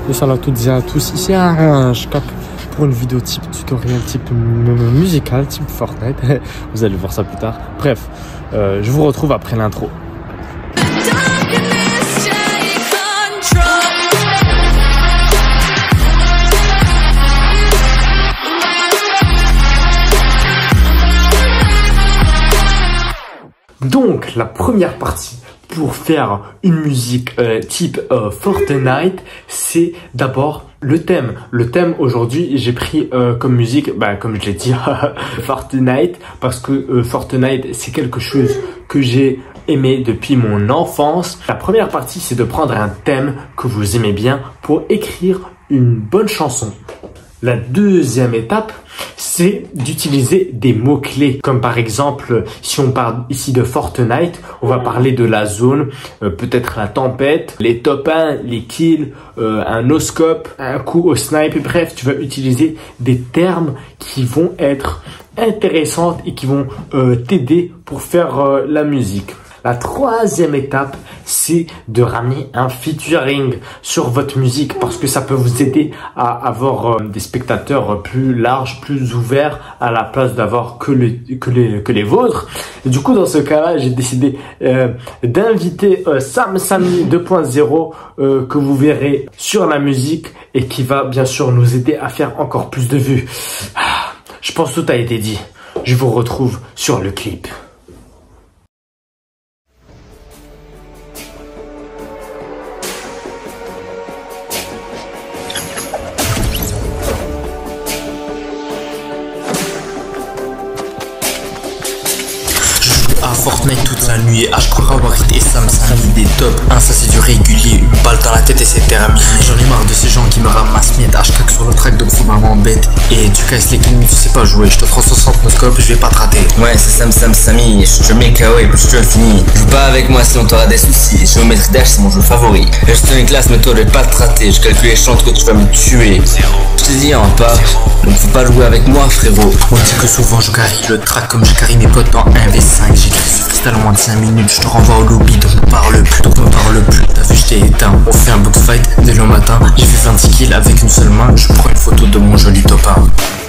Et salut à toutes et à tous, ici un Cap pour une vidéo type tutoriel, type musical, type Fortnite. Vous allez voir ça plus tard. Bref, je vous retrouve après l'intro. Donc, la première partie pour faire une musique type Fortnite, c'est d'abord le thème. Le thème aujourd'hui, j'ai pris comme musique, comme je l'ai dit, Fortnite, parce que Fortnite, c'est quelque chose que j'ai aimé depuis mon enfance. La première partie, c'est de prendre un thème que vous aimez bien pour écrire une bonne chanson. La deuxième étape, c'est d'utiliser des mots-clés. Comme par exemple, si on parle ici de Fortnite, on va parler de la zone, peut-être la tempête, les top 1, les kills, un no-scope, un coup au snipe. Bref, tu vas utiliser des termes qui vont être intéressants et qui vont t'aider pour faire la musique. La troisième étape, c'est de ramener un featuring sur votre musique parce que ça peut vous aider à avoir des spectateurs plus larges, plus ouverts à la place d'avoir que les vôtres. Et du coup, dans ce cas-là, j'ai décidé d'inviter Sam Samy 2.0 que vous verrez sur la musique et qui va bien sûr nous aider à faire encore plus de vues. Je pense que tout a été dit. Je vous retrouve sur le clip. À Fortnite toute la nuit, je crois avoir été Sam Samy des top 1, ça c'est du régulier, une balle dans la tête et c'est terminé. J'en ai marre de ces gens qui me ramassent miette, je claque sur le track donc faut vraiment m'embête. Et tu casses les cliniques, tu sais pas jouer, je te 360 no scope, je vais pas te rater. Ouais c'est Sam Samy, je mets KO et plus je le finis. Joue pas avec moi sinon t'auras des soucis, géométrie dash c'est mon jeu favori. Je te une classe mais toi je vais pas te rater, je calcule les chances que tu vas me tuer. Je te dis en pape, donc faut pas jouer avec moi frérot. On dit que souvent je carry le track comme je carry mes potes dans 1v5. J'écris ce freestyle en moins de 5 minutes, je te renvoie au lobby donc on parle plus, T'as vu je t'ai éteint, on fait un box fight dès le matin. J'ai fait 26 kills avec une seule main, je prends une photo de mon joli top 1.